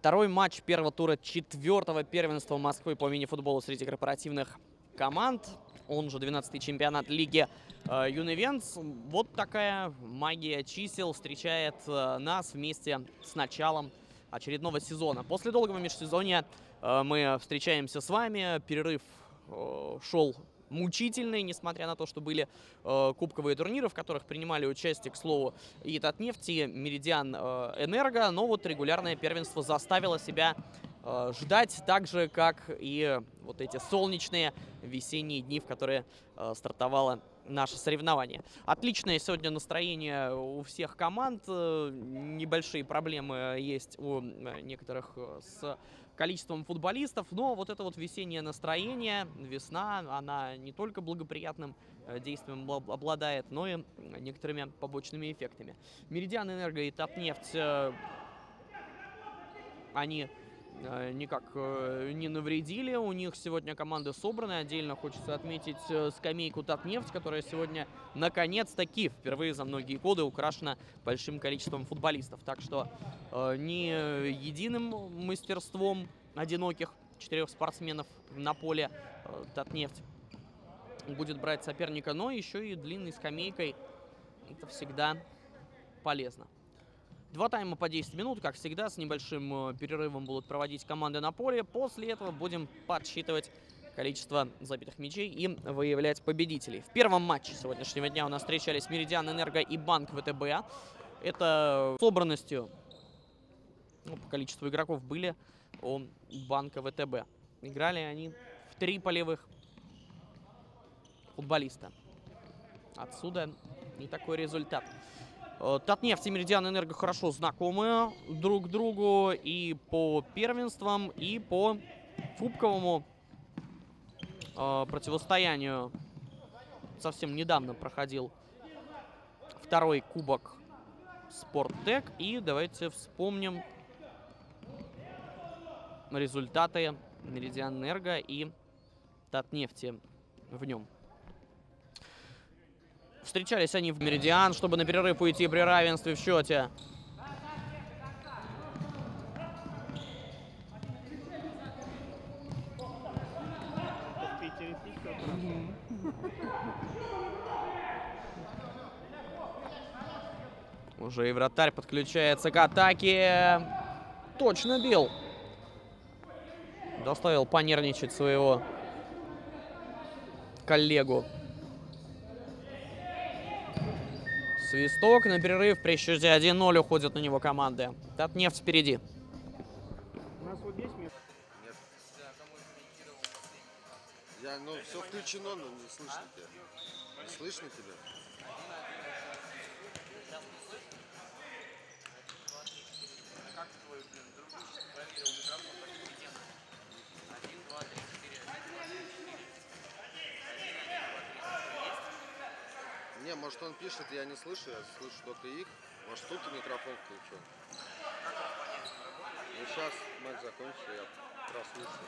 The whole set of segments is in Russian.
Второй матч первого тура четвертого первенства Москвы по мини-футболу среди корпоративных команд. Он же 12-й чемпионат лиги Юнивенс. Вот такая магия чисел встречает нас вместе с началом очередного сезона. После долгого межсезонья мы встречаемся с вами. Перерыв шел мучительный, несмотря на то, что были кубковые турниры, в которых принимали участие, к слову, и Татнефть, и Меридиан Энерго. Но вот регулярное первенство заставило себя ждать, так же, как и вот эти солнечные весенние дни, в которые стартовало наше соревнование. Отличное сегодня настроение у всех команд. Небольшие проблемы есть у некоторых с количеством футболистов, но вот это вот весеннее настроение, весна, она не только благоприятным действием обладает, но и некоторыми побочными эффектами. Меридиан Энерго и Татнефть, они никак не навредили. У них сегодня команды собраны. Отдельно хочется отметить скамейку Татнефть, которая сегодня наконец-таки впервые за многие годы украшена большим количеством футболистов. Так что не единым мастерством одиноких 4 спортсменов на поле Татнефть будет брать соперника, но еще и длинной скамейкой. Это всегда полезно. 2 тайма по 10 минут, как всегда, с небольшим перерывом будут проводить команды на поле. После этого будем подсчитывать количество забитых мячей и выявлять победителей. В первом матче сегодняшнего дня у нас встречались Меридиан Энерго и Банк ВТБ. Это собранностью, по количеству игроков были у Банка ВТБ. Играли они в 3 полевых футболиста. Отсюда и такой результат. Татнефть и Меридиан Энерго хорошо знакомы друг другу и по первенствам, и по кубковому противостоянию. Совсем недавно проходил второй кубок Спорттек. И давайте вспомним результаты Меридиан Энерго и Татнефти в нем. Встречались они в Меридиан, чтобы на перерыв уйти при равенстве в счете. Уже и вратарь подключается к атаке. Точно бил. Доставил понервничать своего коллегу. Свисток на перерыв. При счете 1-0 уходят на него команды. Татнефть впереди. У нас вот есть мир? Нет. Ну, все включено, но не слышно тебя. Не слышно тебя? Как твой, дружище, проверил микрофон по компетентности? 1, 2, 3, 4, 1, 2, 3, 4. Не, может он пишет, я не слышу, я слышу только их. Может тут микрофон включен. Ну сейчас матч закончится, я прослушаю.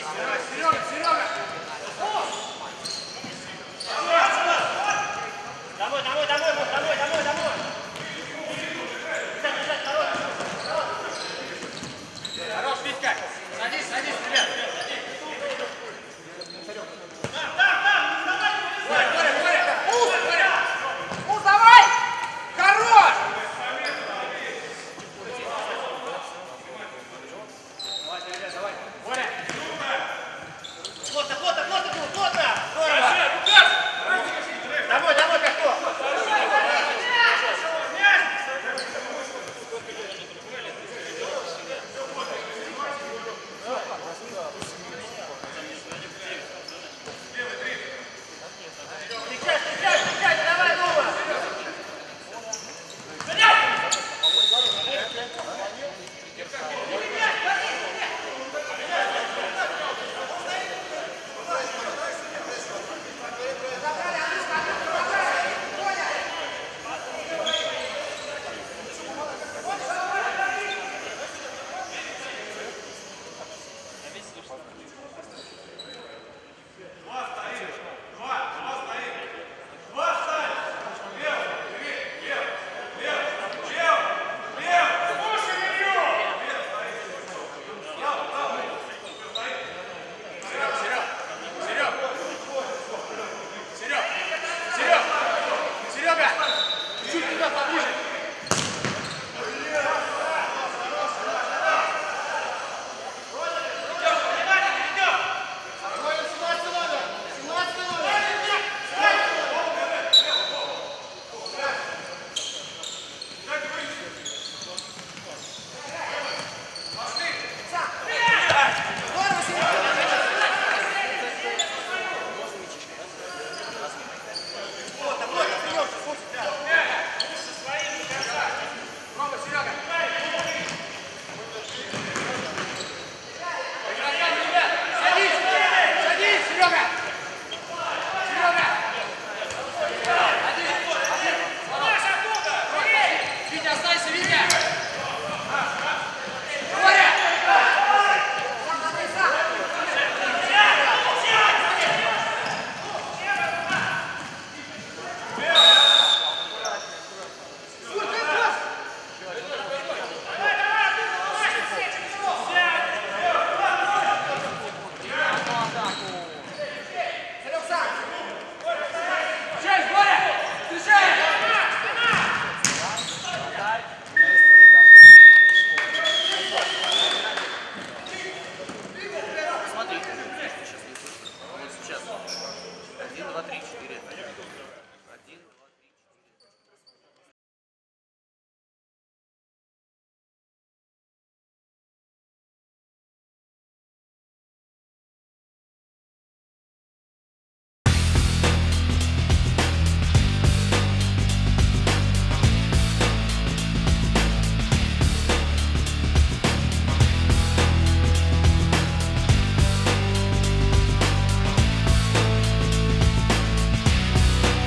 Домой, домой, домой, домой.